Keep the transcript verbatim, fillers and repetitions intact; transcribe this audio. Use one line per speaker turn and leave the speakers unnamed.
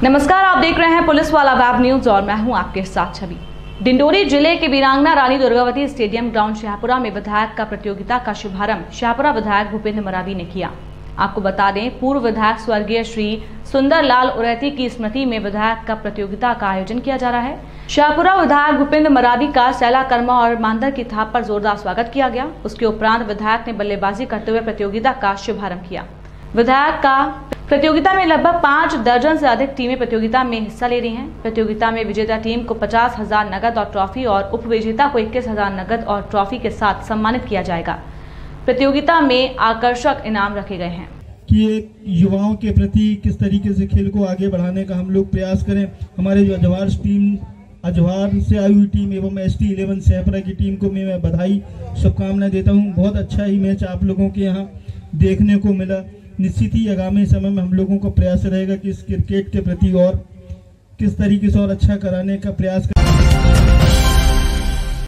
नमस्कार, आप देख रहे हैं पुलिस वाला वेब न्यूज और मैं हूं आपके साथ छवि। डिंडोरी जिले के वीरांगना रानी दुर्गावती स्टेडियम ग्राउंड शाहपुरा में विधायक का प्रतियोगिता का शुभारंभ शाहपुरा विधायक भूपेंद्र मरावी ने किया। आपको बता दें, पूर्व विधायक स्वर्गीय श्री सुंदरलाल उरैती की स्मृति में विधायक का प्रतियोगिता का आयोजन किया जा रहा है। शाहपुरा विधायक भूपेंद्र मरावी का सैला कर्मा और मांदर की थाप पर जोरदार स्वागत किया गया। उसके उपरांत विधायक ने बल्लेबाजी करते हुए प्रतियोगिता का शुभारंभ किया। विधायक का प्रतियोगिता में लगभग पाँच दर्जन से अधिक टीमें प्रतियोगिता में हिस्सा ले रही हैं। प्रतियोगिता में विजेता टीम को पचास हजार नगद और ट्रॉफी और उप विजेता को इक्कीस हजार नगद और ट्रॉफी के साथ सम्मानित किया जाएगा। प्रतियोगिता में आकर्षक इनाम रखे गए हैं
कि एक युवाओं के प्रति किस तरीके से खेल को आगे बढ़ाने का हम लोग प्रयास करें। हमारे जो अजवार टीम अजवार से आई हुई टीम एवं एस टी इलेवन शाहपुरा की टीम को मैं बधाई शुभकामनाएं देता हूँ। बहुत अच्छा ही मैच आप लोगों के यहाँ देखने को मिला। निश्चित ही आगामी समय में हम लोगों का प्रयास रहेगा कि इस क्रिकेट के प्रति और किस तरीके से और अच्छा कराने का प्रयास